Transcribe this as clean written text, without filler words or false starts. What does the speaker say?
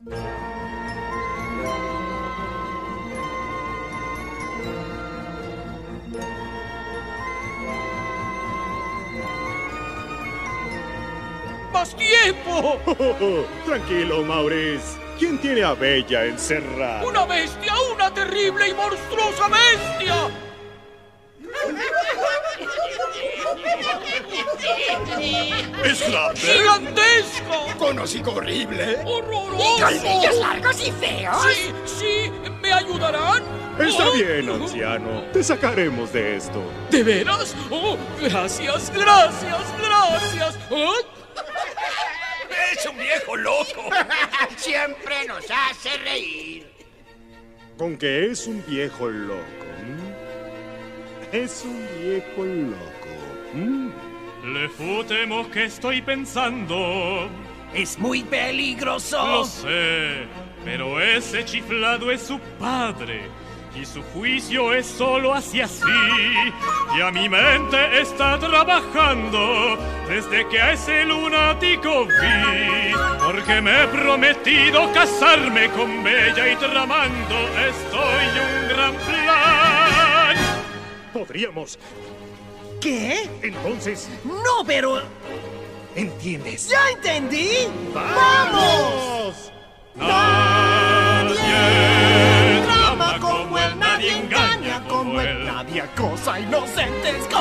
¡Más tiempo! Tranquilo, Maurice. ¿Quién tiene a Bella encerrada? ¡Una bestia! ¡Una terrible y monstruosa bestia! ¿Es grande? ¡Gigantesca! Con hocico horrible. ¡Horroroso! ¿Y colmillos largos y feos? Sí, sí, ¿me ayudarán? Está Oh. bien, anciano. Te sacaremos de esto. ¿De veras? Oh, gracias, gracias, gracias. ¿Oh? Es un viejo loco. Siempre nos hace reír. ¿Con que es un viejo loco? Es un viejo loco. Le futemos que estoy pensando. Es muy peligroso. Lo sé, pero ese chiflado es su padre. Y su juicio es solo hacia sí. Y a mi mente está trabajando desde que a ese lunático vi. Porque me he prometido casarme con Bella y tramando estoy un gran plan. Podríamos. ¿Qué? Entonces, No, pero... ¿entiendes? ¡Ya entendí! ¡Vamos! Nadie Trama como él, nadie engaña como él. él. Nadie acosa inocentes